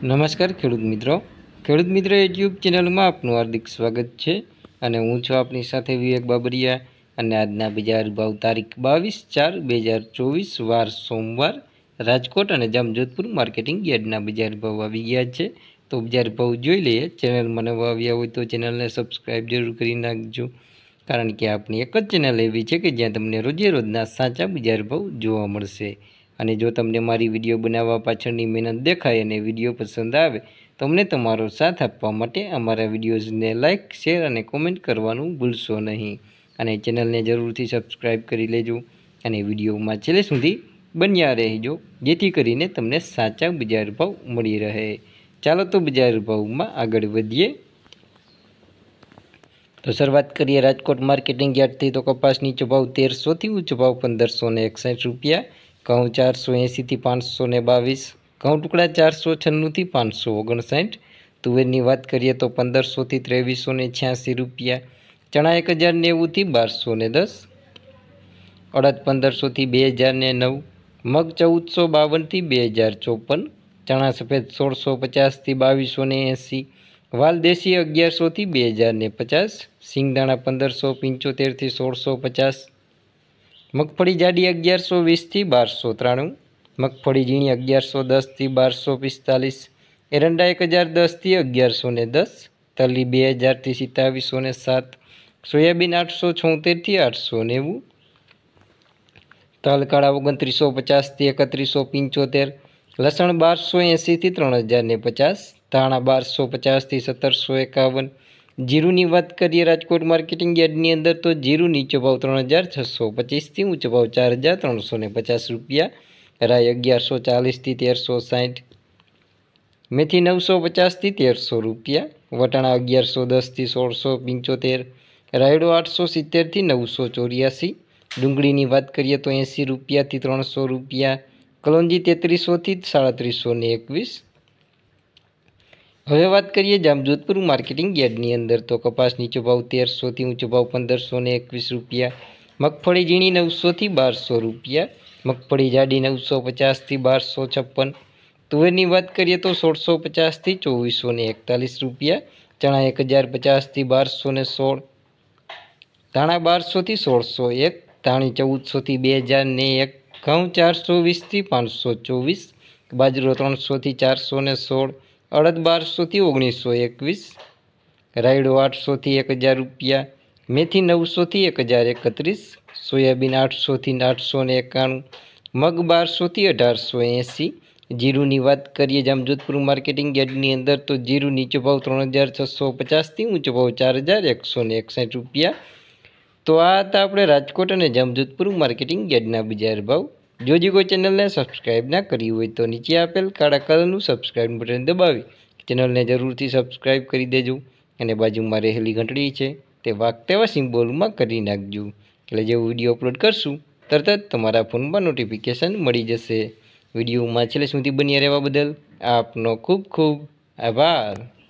નમસ્કાર ખેડૂત મિત્રો યુટ્યુબ ચેનલમાં આપનું હાર્દિક સ્વાગત છે અને હું છું આપની સાથે વિવેક બાબરિયા અને આજના બજાર ભાવ તારીખ 22/4/2024 વાર સોમવાર રાજકોટ અને જામજોધપુર માર્કેટિંગ યાર્ડના બજાર ભાવ આવી ગયા છે। તો બજાર ભાવ જોઈ લઈએ। ચેનલમાં નવા આવ્યા હોય તો ચેનલને સબસ્ક્રાઈબ જરૂર કરી નાખજો, કારણ કે આપણી એક જ ચેનલ એવી છે કે જ્યાં તમને રોજે રોજના સાચા બજાર ભાવ જોવા મળશે। અને જો તમને મારી વિડીયો બનાવવા પાછળની મહેનત દેખાય અને વિડીયો પસંદ આવે તો અમને તમારો સાથ આપવા માટે અમારા વિડીયોઝને લાઇક, શેર અને કોમેન્ટ કરવાનું ભૂલશો નહીં। અને ચેનલને જરૂરથી સબસ્ક્રાઈબ કરી લેજો અને વિડીયોમાં છેલ્લે સુધી બન્યા રહેજો, જેથી કરીને તમને સાચા બજાર ભાવ મળી રહે। ચાલો તો બજાર ભાવમાં આગળ વધીએ। તો શરૂઆત કરીએ રાજકોટ માર્કેટિંગ યાર્ડથી। તો કપાસ નીચો ભાવ 1300 ઊંચો ભાવ 1561 રૂપિયા। ઘઉં 480 થી 522, ઘઉં ટુકડા 496 થી 559। તુવેરની વાત કરીએ તો 1500 થી 2386 રૂપિયા। ચણા 1090 થી 1210, અડદ 1500 થી 2009, મગ 1452 થી 2054, ચણા સફેદ 1650 થી 2280, વાલ દેશી 1100 થી 2050, સિંગદાણા 1575 થી 1650, મગફળી જાડી 1120 થી 1293, મગફળી ઝીણી 1110 થી 1245, એરંડા 1010 થી 1110, તલી 2000 થી 2707, સોયાબીન 876 થી 890, તલ કાળા 2950 થી 3175, લસણ 1280 થી 3050, ધાણા 1250 થી 1751। જીરુની વાત કરીએ રાજકોટ માર્કેટિંગ યાર્ડની અંદર તો જીરું નીચો ભાવ 3625 થી ઊંચો ભાવ 4350 રૂપિયા। રાઈ 1140 થી 1360, મેથી 950 થી 1300 રૂપિયા। વટાણા 1110 થી 1675, રાયડો 870 થી 984। ડુંગળીની વાત કરીએ તો 80 રૂપિયા થી 300 રૂપિયા। કલોંજી 3300 થી 3721। હવે વાત કરીએ જામજોધપુર માર્કેટિંગ યાર્ડની અંદર તો કપાસ નીચો ભાવ 1300 થી ઊંચો ભાવ 1521 રૂપિયા। મગફળી ઝીણી 900 થી 1200 રૂપિયા। મગફળી જાડી 950 થી 1256। તુવેરની વાત કરીએ તો 1650 થી 2441 રૂપિયા। ચણા 1050 થી 1216, ધાણા 1200 થી 1601, ધાણી 1400 થી 2001, ઘઉં 420 થી 524, બાજરો 300 થી 416, અડદ 1200 થી 1921, રાયડો 800 થી 1000 રૂપિયા, મેથી 900 થી 1031, સોયાબીન 800 થી 891, મગ 1200 થી 1880। જીરુની વાત કરીએ જામજોધપુર માર્કેટિંગ યાર્ડની અંદર તો જીરું નીચો ભાવ 3650 થી ઊંચો ભાવ 4161 રૂપિયા। તો આ હતા આપણે રાજકોટ અને જામજોધપુર માર્કેટિંગ યાર્ડના બજાર ભાવ। જો કોઈ ચેનલને સબસ્ક્રાઈબ ના કરી હોય તો નીચે આપેલ કાળા કલરનું સબસ્ક્રાઈબ બટન દબાવી ચેનલને જરૂરથી સબસ્ક્રાઈબ કરી દેજો અને બાજુમાં રહેલી ઘંટડી છે તે વાગતેવા સિમ્બોલમાં કરી નાખજો, એટલે જેવો વિડીયો અપલોડ કરશું તરત જ તમારા ફોનમાં નોટિફિકેશન મળી જશે। વિડીયોમાં છેલ્લે સુધી બન્યા રહેવા બદલ આપનો ખૂબ ખૂબ આભાર।